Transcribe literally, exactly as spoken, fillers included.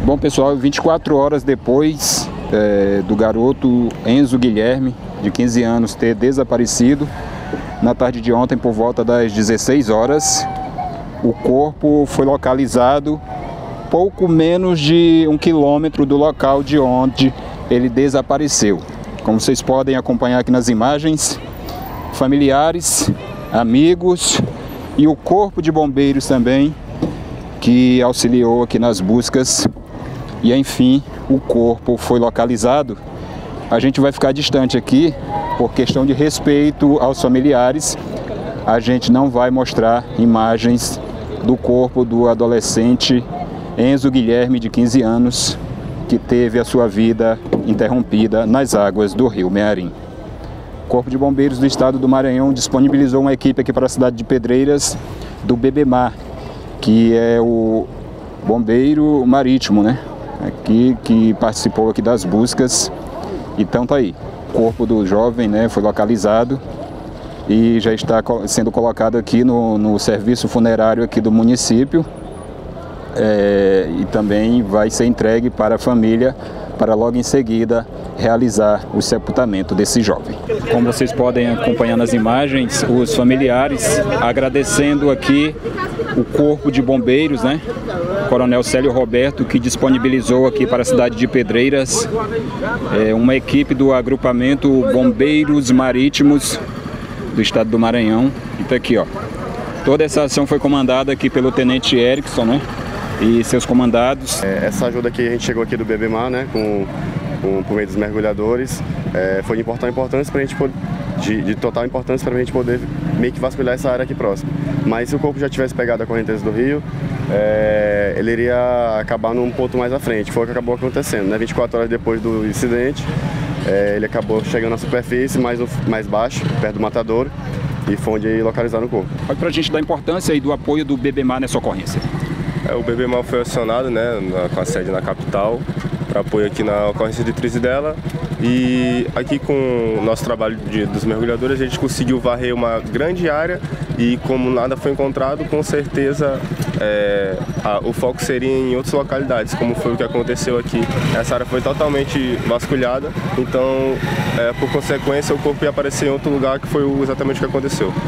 Bom, pessoal, vinte e quatro horas depois é, do garoto Enzo Guilherme, de quinze anos, ter desaparecido, na tarde de ontem, por volta das dezesseis horas, o corpo foi localizado pouco menos de um quilômetro do local de onde ele desapareceu. Como vocês podem acompanhar aqui nas imagens, familiares, amigos e o corpo de bombeiros também, que auxiliou aqui nas buscas. E enfim, o corpo foi localizado. A gente vai ficar distante aqui, por questão de respeito aos familiares. A gente não vai mostrar imagens do corpo do adolescente Enzo Guilherme, de quinze anos, que teve a sua vida interrompida nas águas do rio Mearim. O Corpo de Bombeiros do Estado do Maranhão disponibilizou uma equipe aqui para a cidade de Pedreiras do BEBEMAR, que é o bombeiro marítimo, né? Aqui, que participou aqui das buscas. Então tá aí, o corpo do jovem, né, foi localizado e já está sendo colocado aqui no, no serviço funerário aqui do município, é, e também vai ser entregue para a família para logo em seguida realizar o sepultamento desse jovem. Como vocês podem acompanhar nas imagens, os familiares agradecendo aqui o Corpo de Bombeiros, né? Coronel Célio Roberto, que disponibilizou aqui para a cidade de Pedreiras é, uma equipe do agrupamento Bombeiros Marítimos do Estado do Maranhão. Então aqui, ó, toda essa ação foi comandada aqui pelo Tenente Erickson, né? E seus comandados. É, essa ajuda que a gente chegou aqui do BEBEMAR, né, com, com, por meio dos mergulhadores, é, foi de importante importância para a gente poder, de, de total importância para a gente poder meio que vasculhar essa área aqui próxima. Mas se o corpo já tivesse pegado a correnteza do rio, é, ele iria acabar num ponto mais à frente. Foi o que acabou acontecendo, né? vinte e quatro horas depois do incidente, é, ele acabou chegando à superfície mais, mais baixo, perto do matadouro, e foi onde localizaram o corpo. Olha para a gente dar importância aí do apoio do BEBEMAR nessa ocorrência. É, o BEBEMAR foi acionado, né, na, com a sede na capital, para apoio aqui na ocorrência de Trizidela, e aqui com o nosso trabalho de, dos mergulhadores a gente conseguiu varrer uma grande área e, como nada foi encontrado, com certeza é, a, o foco seria em outras localidades, como foi o que aconteceu aqui. Essa área foi totalmente vasculhada, então é, por consequência o corpo ia aparecer em outro lugar, que foi exatamente o que aconteceu.